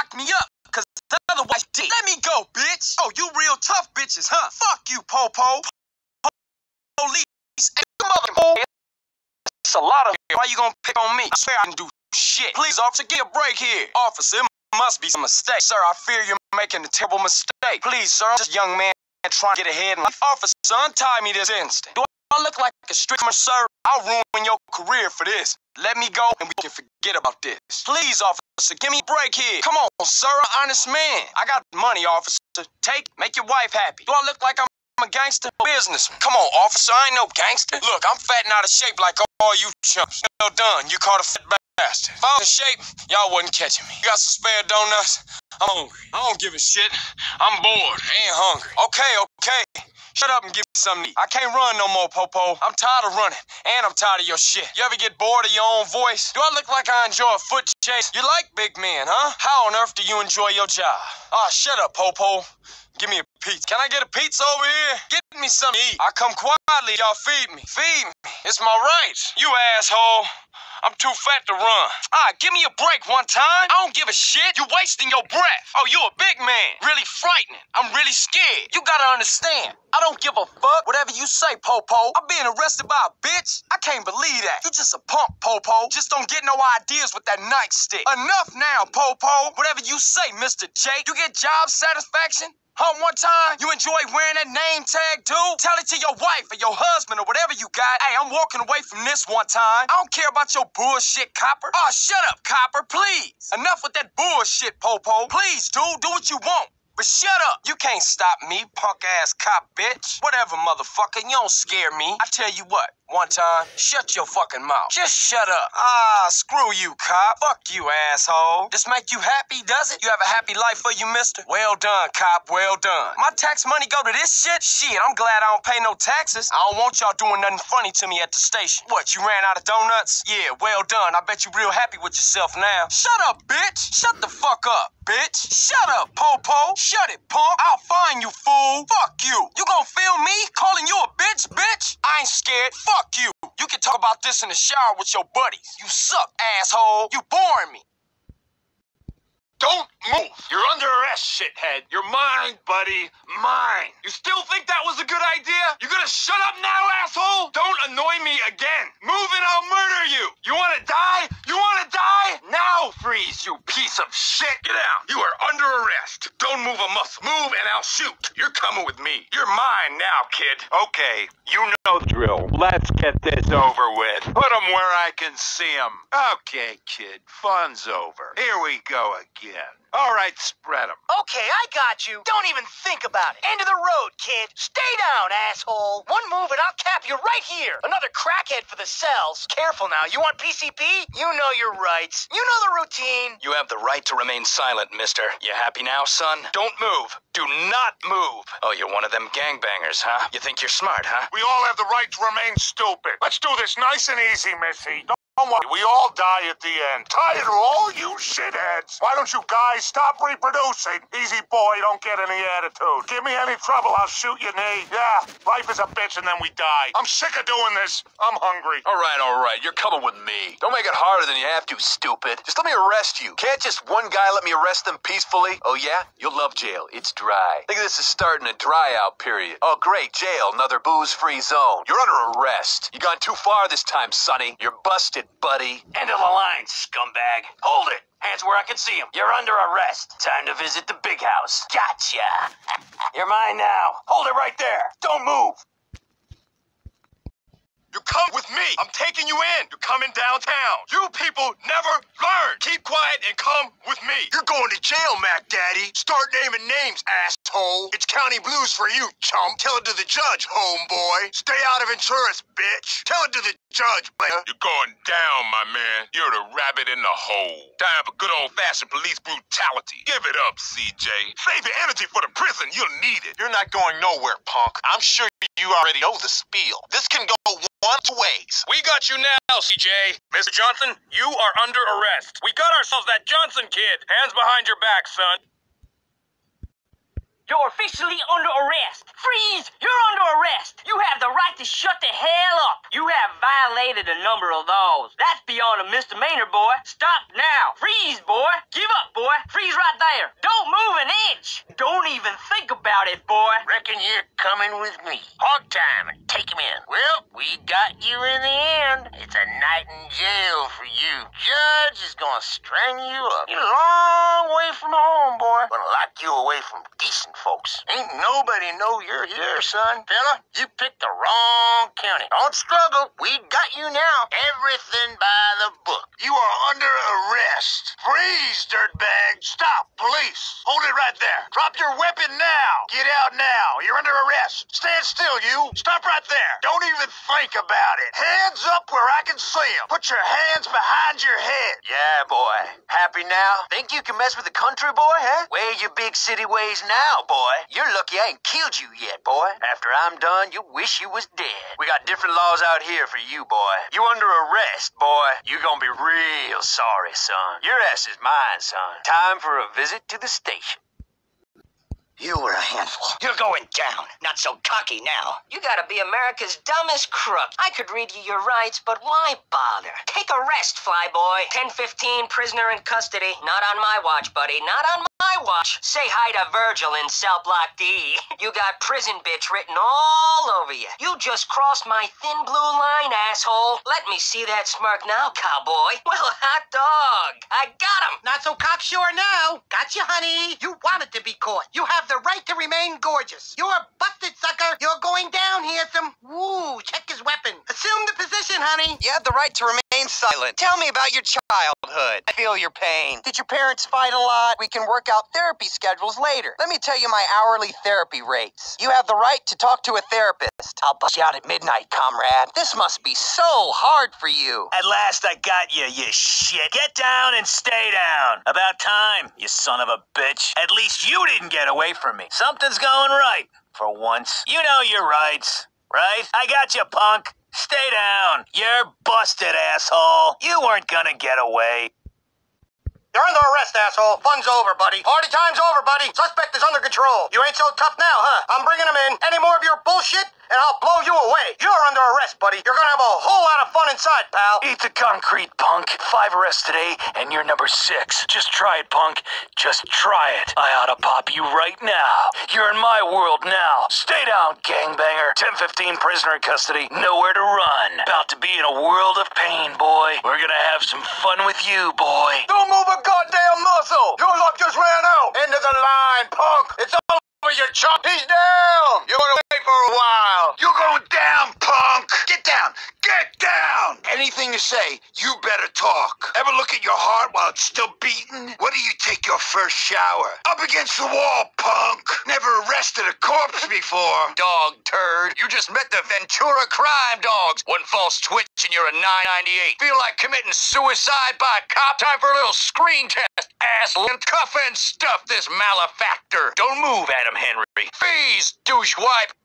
lock me up, cause otherwise let me go, bitch. Oh, you real tough bitches, huh? Fuck you, Popo. Police. It's a lot of you. Why you gonna pick on me? I swear I can do shit. Please, officer, give me a break here. Officer, it must be some mistake. Sir, I fear you're making a terrible mistake. Please, sir, I'm just a young man trying to get ahead in life. Officer, untie me this instant. Do I look like a streamer, sir? I'll ruin your career for this. Let me go and we can forget about this. Please, officer, give me a break here. Come on, sir, I'm an honest man. I got money, officer. Make your wife happy. Do I look like I'm a gangster? Businessman. Come on, officer, I ain't no gangster. Look, I'm fat and out of shape like all you chumps. Well done, you caught a fat bastard. If I was in shape, y'all wasn't catching me. You got some spare donuts? I'm hungry. I don't give a shit. I'm bored and hungry. Okay. Shut up and give me something to eat. I can't run no more, Popo. I'm tired of running, and I'm tired of your shit. You ever get bored of your own voice? Do I look like I enjoy a foot chase? You like big men, huh? How on earth do you enjoy your job? Shut up, Popo. Give me a pizza. Can I get a pizza over here? Get me something to eat. I come quietly, y'all feed me. Feed me. It's my right. You asshole. I'm too fat to run. Give me a break one time. I don't give a shit. You wasting your breath. Oh, you a big man. Really frightening. I'm really scared. You gotta understand. I don't give a fuck whatever you say, Popo. I'm being arrested by a bitch. I can't believe that. You just a punk, Popo. Just don't get no ideas with that nightstick. Enough now, Popo. Whatever you say, Mr. J. You get job satisfaction? One time? You enjoy wearing that name tag, dude? Tell it to your wife or your husband or whatever you got. Hey, I'm walking away from this one time. I don't care about your bullshit, copper. Shut up, copper, please. Enough with that bullshit, Popo. Please, dude, do what you want. But shut up. You can't stop me, punk-ass cop bitch. Whatever, motherfucker. You don't scare me. I tell you what. One time, shut your fucking mouth. Just shut up. Screw you, cop. Fuck you, asshole. This make you happy, does it? You have a happy life for you, mister? Well done, cop. Well done. My tax money go to this shit? Shit, I'm glad I don't pay no taxes. I don't want y'all doing nothing funny to me at the station. What, you ran out of donuts? Yeah, well done. I bet you real happy with yourself now. Shut up, bitch. Shut the fuck up, bitch. Shut up, Popo. Shut it, punk. I'll find you, fool. Fuck you. You gonna film me calling you a bitch, bitch? I ain't scared. Fuck you. You can talk about this in the shower with your buddies. You suck, asshole. You boring me. Don't move. You're under arrest, shithead. You're mine, buddy. Mine. You still think that was a good idea? You gonna shut up now, asshole? Don't annoy me again. Move and I'll murder you. You wanna die? You wanna die? Now freeze, you piece of shit. Get out. You are under arrest. Don't move a muscle. Move and I'll shoot. You're coming with me. You're mine now, kid. Okay, you know the drill. Let's get this over with. Put him where I can see him. Okay, kid. Fun's over. Here we go again. All right, spread them. Okay, I got you. Don't even think about it. End of the road, kid. Stay down, asshole. One move and I'll cap you right here. Another crackhead for the cells. Careful now. You want PCP? You know your rights. You know the routine. You have the right to remain silent, mister. You happy now, son? Don't move. Do not move. Oh, you're one of them gangbangers, huh? You think you're smart, huh? We all have the right to remain stupid. Let's do this nice and easy, Missy. Don't worry, we all die at the end. Tired of all you shitheads. Why don't you guys stop reproducing? Easy boy, don't get any attitude. Give me any trouble, I'll shoot your knee. Yeah, life is a bitch and then we die. I'm sick of doing this. I'm hungry. All right. You're coming with me. Don't make it harder than you have to, stupid. Just let me arrest you. Can't just one guy let me arrest them peacefully? Oh, yeah? You'll love jail. It's dry. Think of this as starting a dry-out period. Oh, great. Jail. Another booze-free zone. You're under arrest. You gone too far this time, Sonny. You're busted, buddy. End of the line, scumbag. Hold it. Hands where I can see them. You're under arrest. Time to visit the big house. Gotcha. You're mine now. Hold it right there. Don't move. You come with me. I'm taking you in. You're coming downtown. You people never learn. Keep quiet and come with me. You're going to jail, Mac Daddy. Start naming names, asshole. It's county blues for you, chump. Tell it to the judge, homeboy. Stay out of insurance, bitch. Tell it to the judge, player. You're going down, my man. You're the rabbit in the hole. Time for good old-fashioned police brutality. Give it up, CJ. Save your energy for the prison. You'll need it. You're not going nowhere, punk. I'm sure you already know the spiel. This can go one ways. We got you now, CJ. Mr. Johnson, you are under arrest. We got ourselves that Johnson kid. Hands behind your back, son. You're officially under arrest. Freeze! You're under arrest. You have the right to shut the hell up. You have violated a number of laws. That's beyond a misdemeanor, boy. Stop now. Freeze, boy. Give up, boy. Freeze right there. Don't move an inch. Don't even think about it, boy. Reckon you're coming with me. Hog time and take him in. Well, we got you in the end. It's a night in jail for you. Judge is gonna strangle you up. You're a long way from home, boy. Gonna lock you away from decent folks. Ain't nobody know you're here, son. Fella, you picked the wrong county. Don't struggle. We got you now. Everything by the book. You are under arrest. Freeze, dirtbag. Stop, police. Hold it right there. Drop your weapon now. Get out now. You're under arrest. Stand still, you. Stop right there. Don't even think about it. Hands up where I can see them. Put your hands behind your head. Yeah, boy. Happy now? Think you can mess with the country, boy, huh? Where your big city ways now, boy? You're lucky I ain't killed you yet, boy. After I'm done, you'll wish you was dead. We got different laws out here for you, boy. You under arrest, boy. You gonna be real sorry, son. Your ass is mine, son. Time for a visit to the station. You were a handful. You're going down. Not so cocky now. You gotta be America's dumbest crook. I could read you your rights, but why bother? Take a rest, flyboy. 10-15, prisoner in custody. Not on my watch, buddy. Not on my watch. Say hi to Virgil in cell block D. You got prison bitch written all over you. You just crossed my thin blue line, asshole. Let me see that smirk now, cowboy. Well, hot dog. I got him. Not so cocksure now. Got you, honey. You wanted to be caught. You have the right to remain gorgeous. You're busted, sucker. You're going down, handsome. Woo, check his weapon. Assume the position, honey. You have the right to remain silent. Tell me about your childhood. I feel your pain. Did your parents fight a lot? We can work out therapy schedules later. Let me tell you my hourly therapy rates. You have the right to talk to a therapist. I'll bust you out at midnight, comrade. This must be so hard for you. At last I got you, you shit. Get down and stay down. About time, you son of a bitch. At least you didn't get away from me. Something's going right, for once. You know your rights, right? I got you, punk. Stay down. You're busted, asshole. You weren't gonna get away. You're under arrest, asshole. Fun's over, buddy. Party time's over, buddy. Suspect is under control. You ain't so tough now, huh? I'm bringing him in. Any more of your bullshit, and I'll blow you away. You're under arrest, buddy. You're gonna have a whole lot of fun inside, pal. Eat the concrete, punk. 5 arrests today, and you're number 6. Just try it, punk. Just try it. I ought to pop you right now. You're in my world now. Stay down, gangbanger. 10-15, prisoner in custody. Nowhere to run. About to be in a world of pain, boy. We're gonna have some fun with you, boy. Don't move a goddamn muscle. Your luck just ran out. End of the line, punk. It's all over your chump. He's down. You're gonna wait for a while. You're going down, punk. Get down. Get down. Anything you say, you better talk. Ever look at your heart while it's still beating? When do you take your first shower? Up against the wall, punk. Never arrested a corpse before. Dog turd. You just met the Ventura crime dogs. One false twitch and you're a 998. Feel like committing suicide by a cop? Time for a little screen test. Asshole. And cuff and stuff this malefactor. Don't move, Adam Henry. Freeze, douche wipe.